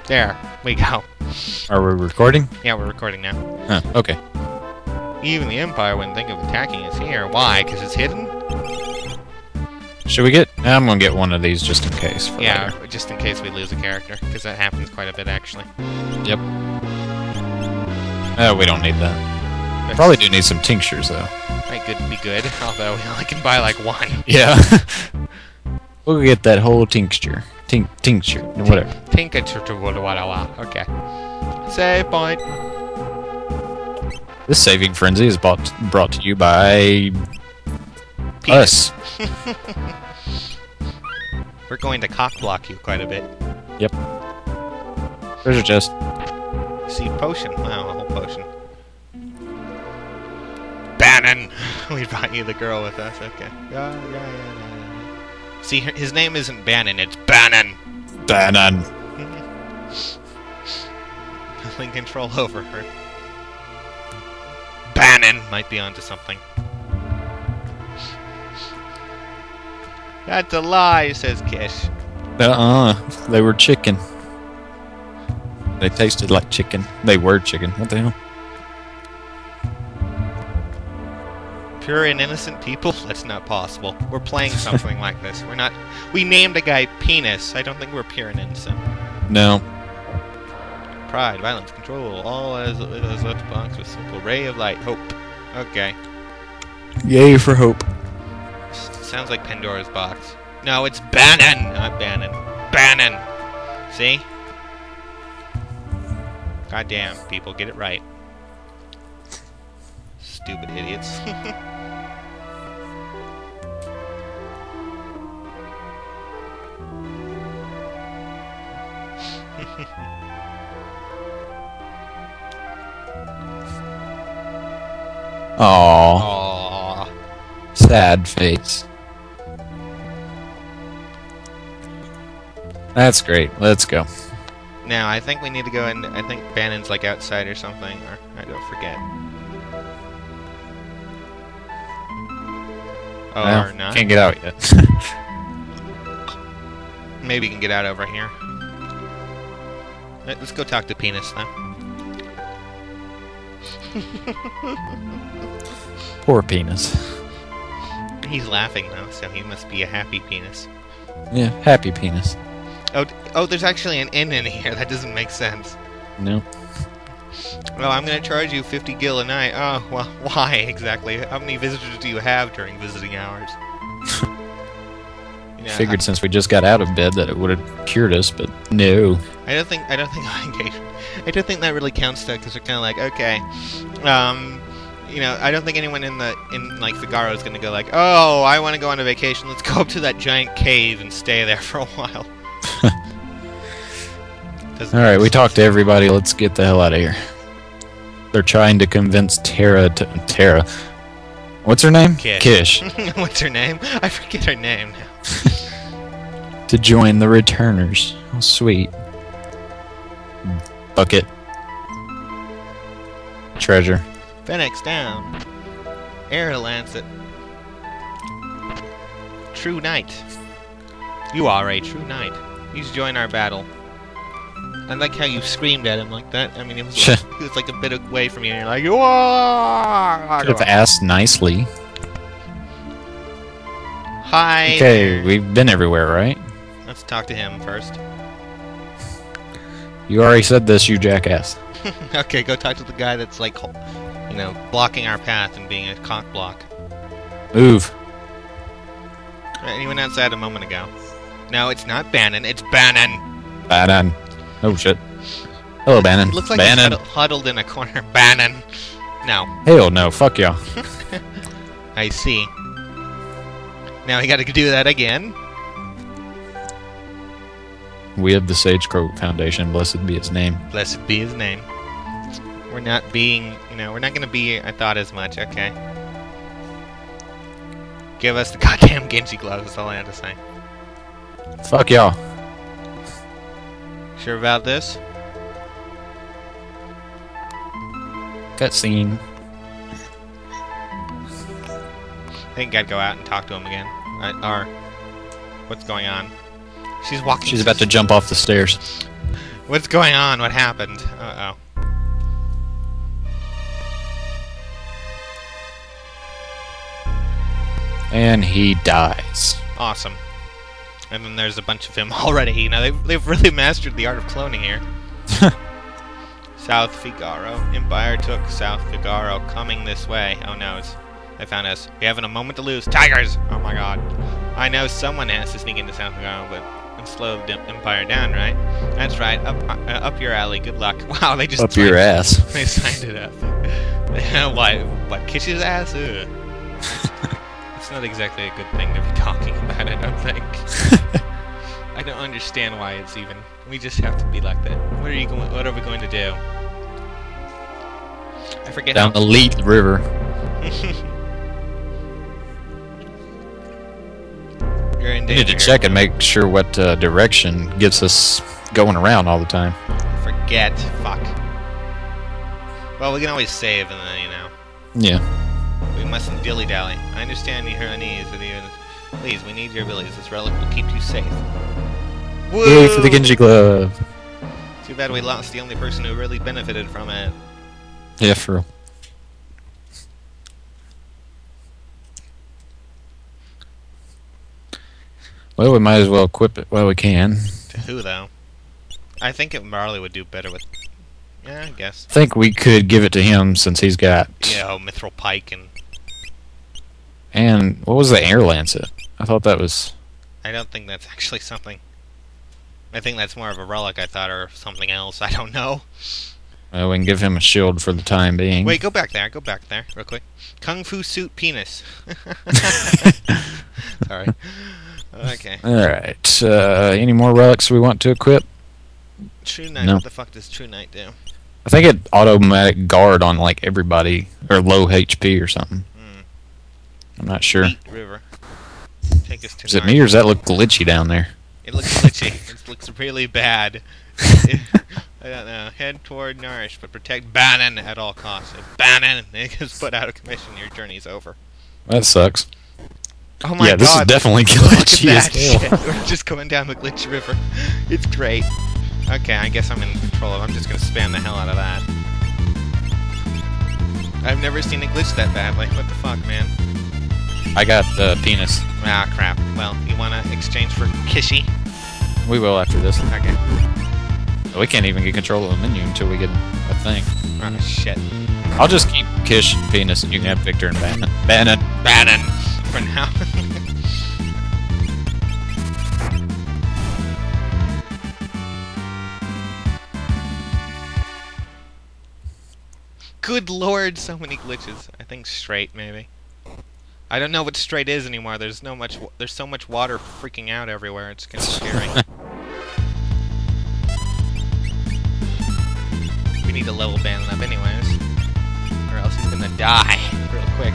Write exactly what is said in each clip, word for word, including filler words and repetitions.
There, we go. Are we recording? Yeah, we're recording now. Huh, okay. Even the Empire wouldn't think of attacking us here. Why? Because it's hidden? Should we get... I'm gonna get one of these just in case. For Yeah, later. just in case we lose a character. Because that happens quite a bit, actually. Yep. Oh, we don't need that. That's Probably do need some tinctures, though. Might good be good, although we only can buy like one. Yeah. We'll get that whole tincture. Tink tincture. Whatever. Tincture. Okay. Save point. This saving frenzy is bought, brought to you by... Penis. us. We're going to cock block you quite a bit. Yep. Treasure chest. See, potion. Wow, a whole potion. Banon! We brought you the girl with us, okay. Yeah, yeah, yeah, yeah. See, his name isn't Bannon, it's Banon! Banon. Nothing control over her. Banon might be onto something. That's a lie, says Kish. Uh-uh. They were chicken. They tasted like chicken. They were chicken. What the hell? Pure and innocent people? That's not possible. We're playing something like this. We're not... We named a guy Penis. I don't think we're pure and innocent. No. Pride, violence, control, all as it is left box with simple ray of light. Hope. Okay. Yay for hope. Sounds like Pandora's box. No, it's Banon! Not Bannon. Banon! See? Goddamn, people, get it right. Stupid idiots. Aww. Aww. Sad face. That's great. Let's go. Now, I think we need to go in... I think Bannon's like outside or something, or I don't forget. Oh, Well, or not? Can't get out yet. Maybe you can get out over here. Let's go talk to Penis, though. Poor penis. He's laughing, though, so he must be a happy penis. Yeah, happy penis. Oh, oh, there's actually an inn in here. That doesn't make sense. No. Well, I'm going to charge you fifty gil a night. Oh, well, why exactly? How many visitors do you have during visiting hours? You know, Figured I, since we just got out of bed that it would have cured us, but no. I don't think I don't think I don't think that really counts though, because they're kind of like, okay, um, you know, I don't think anyone in the in like Figaro is going to go like, oh, I want to go on a vacation. Let's go up to that giant cave and stay there for a while. Alright, we talked to everybody. Let's get the hell out of here. They're trying to convince Tara to... Tara. What's her name? Kish. Kish. What's her name? I forget her name now. To join the returners. Oh, sweet. Bucket. Treasure. Phoenix down. Air Lancet. True Knight. You are a true knight. Please join our battle. I like how you screamed at him like that. I mean, it was, like, it was like a bit away from you, and you're like, you are. Could have asked nicely. Hi. Okay, we've been everywhere, right? Let's talk to him first. You already said this, you jackass. Okay, go talk to the guy that's like, you know, blocking our path and being a cock block. Move. He went outside a moment ago. No, it's not Bannon. It's Banon. Bannon. Oh shit. Hello, Bannon. Looks like Bannon. he's huddled in a corner. Bannon. No. Hell no. Fuck y'all. I see. Now we got to do that again. We have the Sage Crow Foundation. Blessed be its name. Blessed be his name. We're not being, you know, we're not going to be, I thought, as much. Okay. Give us the goddamn Genji gloves. That's all I have to say. Fuck y'all. Sure about this? Cutscene. I think I'd go out and talk to him again. I, or, what's going on? She's walking. She's about to jump off the stairs. What's going on? What happened? Uh-oh. And he dies. Awesome. And then there's a bunch of him already. You know, they've, they've really mastered the art of cloning here. South Figaro. Empire took South Figaro. Coming this way. Oh no, it's, they found us. We haven't a moment to lose. Tigers! Oh my god. I know someone has to sneak into South Figaro, but and slow the Empire down, right? That's right. Up uh, up your alley. Good luck. Wow, they just up your ass. They signed it up. what? What? Kiss his ass? Ugh. It's not exactly a good thing to be talking about, I don't think. I don't understand why it's even. We just have to be like that. What are you going? What are we going to do? I forget. Down how the Leet River. You're in We danger. need to check and make sure what uh, direction gets us going around all the time. Forget. Fuck. Well, we can always save, and then you know. Yeah. We mustn't dilly-dally. I understand you're on knees with you. Please, we need your abilities. This relic will keep you safe. Woo! Yay for the Genji Glove. Too bad we lost the only person who really benefited from it. Yeah, for real. Well, we might as well equip it while we can. To who, though? I think it Marley would do better with... Yeah, I guess. I think we could give it to him since he's got... Yeah, oh, Mithril Pike and... And what was the Air Lancet? I thought that was... I don't think that's actually something. I think that's more of a relic, I thought, or something else. I don't know. Well, we can give him a shield for the time being. Wait, go back there. Go back there, real quick. Kung Fu Suit Penis. Sorry. Okay. Alright. Uh, any more relics we want to equip? True Knight. No. What the fuck does True Knight do? I think it automatic guard on like everybody, or low H P or something. Hmm. I'm not sure. Beat River. Take us to Is it Narnia. me or does that look glitchy down there? It looks glitchy. It looks really bad. I don't know. Head toward Nourish, but protect Banon at all costs. If Banon is put out of commission, your journey's over. That sucks. Oh my Yeah, this is god. definitely Look at glitchy as that hell. shit. We're just going down the glitch river. It's great. Okay, I guess I'm in control of it. I'm just gonna spam the hell out of that. I've never seen it glitch that badly. What the fuck, man? I got the penis. Ah, crap. Well, you wanna exchange for Kishi? We will after this. Okay. We can't even get control of the menu until we get a thing. Oh, shit. I'll just keep Kish and penis and you can have Victor and Bannon. Bannon. Banon! For now. Good lord, so many glitches. I think straight, maybe. I don't know what straight is anymore. There's no much. Wa there's so much water freaking out everywhere. It's kind of scary. We need to level Banon up, anyways, or else he's gonna die real quick.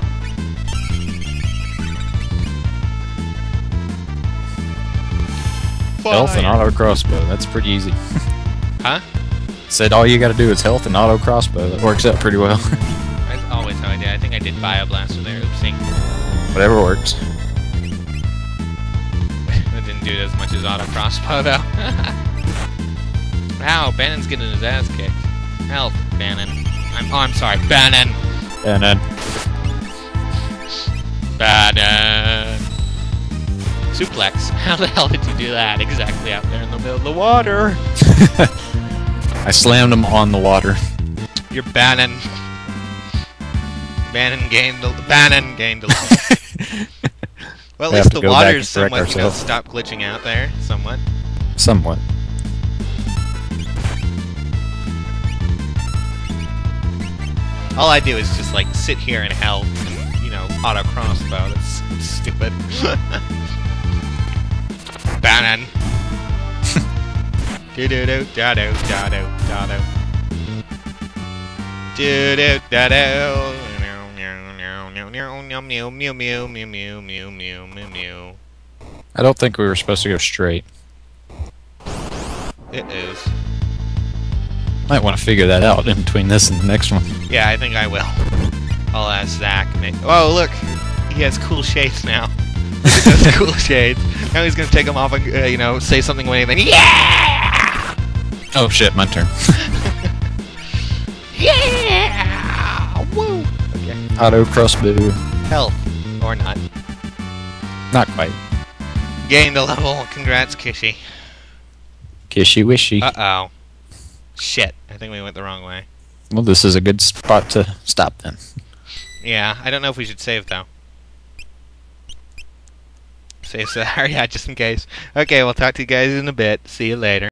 Health and Fire. auto crossbow. That's pretty easy. Huh? Said all you gotta do is health and auto crossbow. That works out pretty well. That's always how I did. I think I did Bioblaster there. Oopsie. Whatever works. That didn't do as much as auto crossbow though. Wow, Banon's getting his ass kicked. Help, Banon. I'm. Oh, I'm sorry, Banon. And then Banon. Suplex. How the hell did you do that? Exactly out there in the middle of the water. I slammed him on the water. You're Banon. Banon gained. A, Banon gained. A well, at We have least to the go back water's and correct somewhat, you know, ourselves. stop glitching out there, somewhat. Somewhat. All I do is just like sit here and help, and, you know, auto crossbow. That's, that's stupid. Banon. Do do do da do da do da do. Do do da do. Meow meow meow meow meow meow meow meow meow meow meow. I don't think we were supposed to go straight. It is. Might want to figure that out in between this and the next one. Yeah, I think I will. I'll ask Zach. And oh, look! He has cool shades now. Look at those cool shades. Now he's gonna take them off and, uh, you know, say something waving. Yeah! Oh shit, my turn. Yeah! Woo! Okay. Auto crossbow. Health. Or not. Not quite. Gained a level. Congrats, Kishy. Kishy wishy. Uh-oh. Shit. I think we went the wrong way. Well, this is a good spot to stop then. Yeah, I don't know if we should save, though. Save, so, yeah, just in case. Okay, we'll talk to you guys in a bit. See you later.